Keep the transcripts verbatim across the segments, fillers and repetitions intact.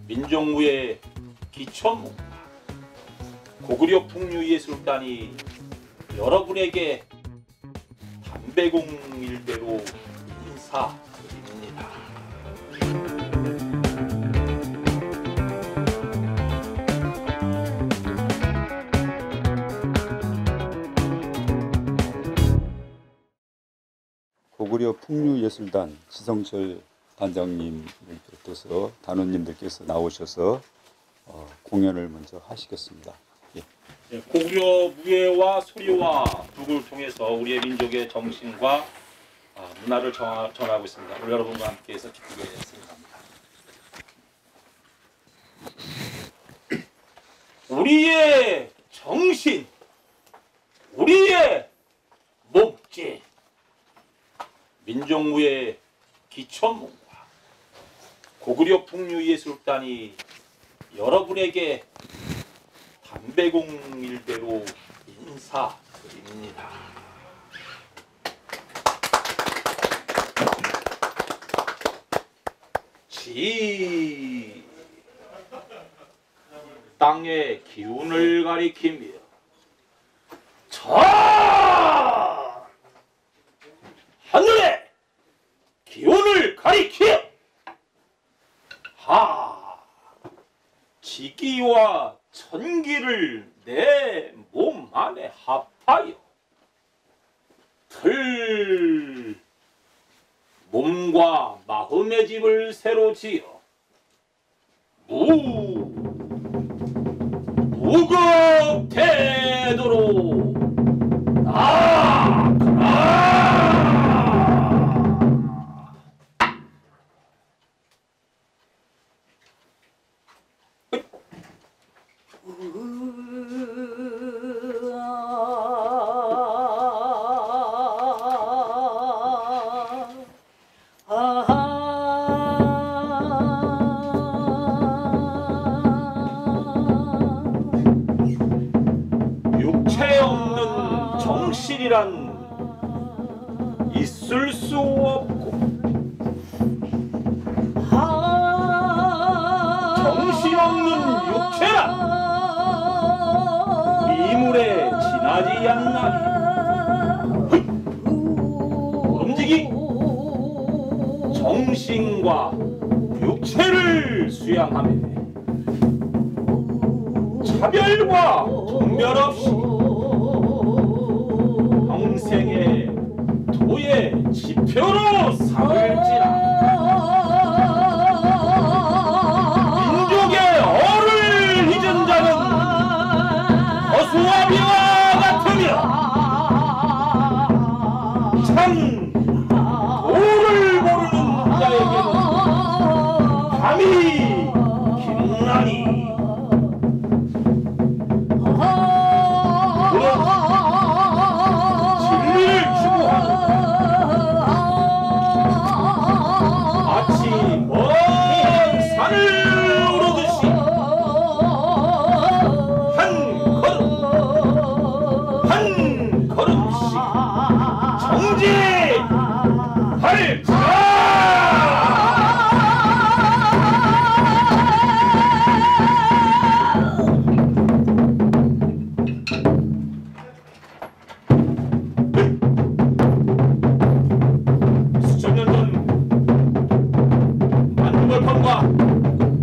민족무의 기천문화 고구려 풍류예술단이 여러분에게 담배공일대로 인사드립니다. 고구려 풍류예술단 지성철 단장님을 비롯해서 단원님들께서 나오셔서 어, 공연을 먼저 하시겠습니다. 예. 네, 고구려 무예와 소리와 북을 통해서 우리의 민족의 정신과 아, 문화를 전하, 전하고 있습니다. 오늘 여러분과 함께해서 기쁘게 생각합니다. 우리의 정신, 우리의 목재, 민족무의 기천문화 고구려 풍류예술단이 여러분에게 담배공일대로 인사드립니다. 지 땅의 기운을 가리키며 저 하늘의 기운을 가리키어 하 지기와 천기를 내 몸 안에 합하여 틀 몸과 마음의 집을 새로 지어 무 무급태도로 나아가라. 육체 없는 정신이란 있을 수 없고 정신 없는 육체란 미물에 지나지 않나니 움직이 정신과 육체를 수양하며 차별과 정별 없이 평생의 도의 지표로 삼을지라. 민족의 어를 잊은 자는 허수와 비와 같으며 참 도를 모르는 자에게는 밤이 긴나니 진리를 추구하는 마치 먼 산을 오르듯이 한 걸음 한 걸음씩 정진할지라. 수천 년 전 만물판과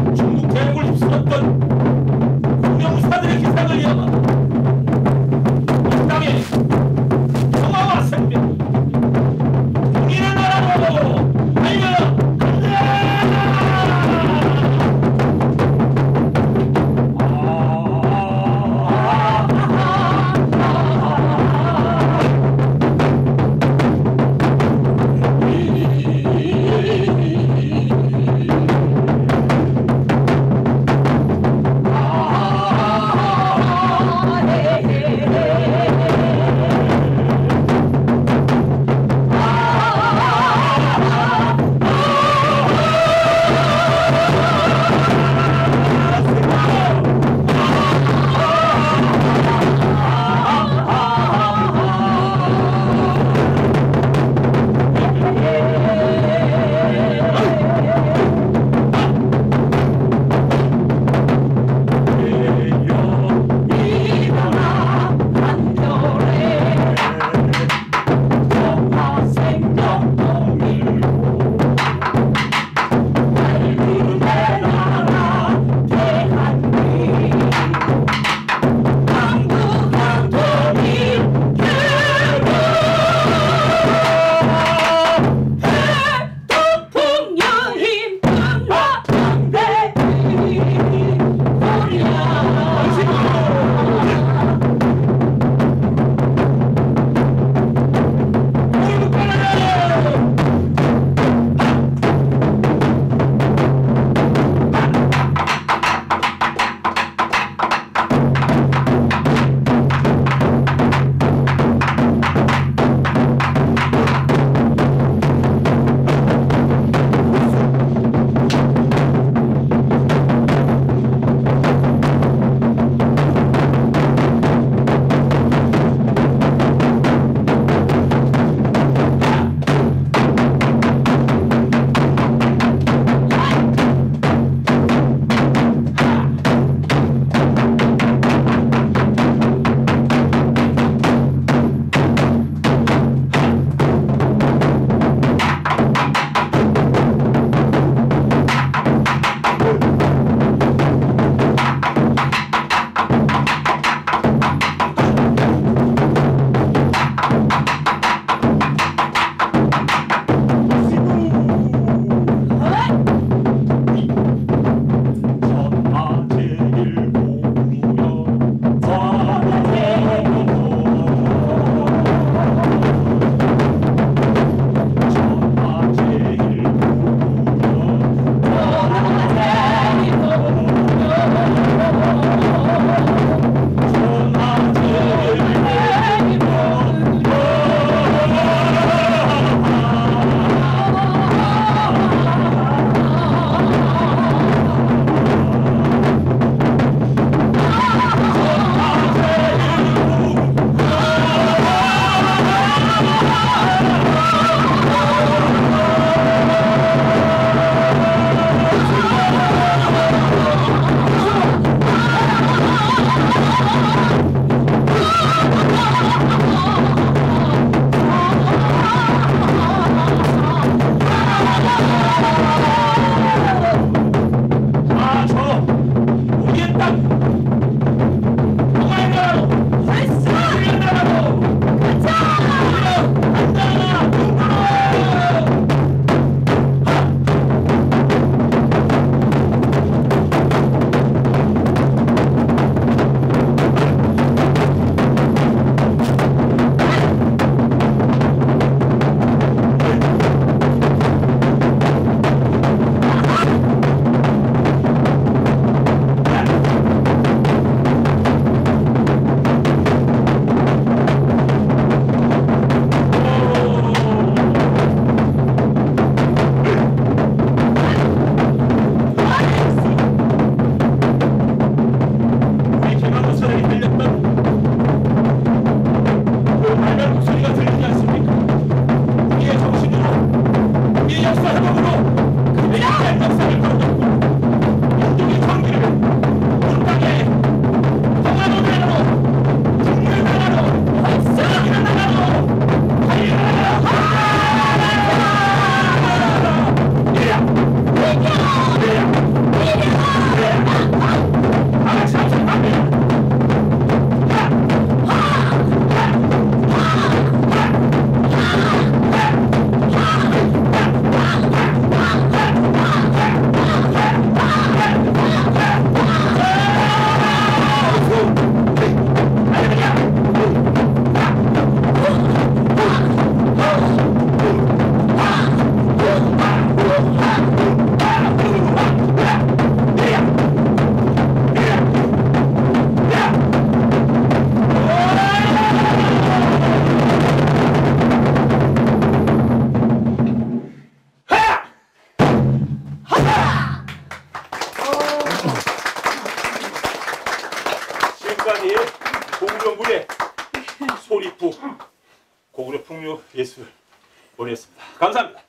지금까지 고구려 무예 소리부 고구려 풍류 예술원이었습니다. 감사합니다.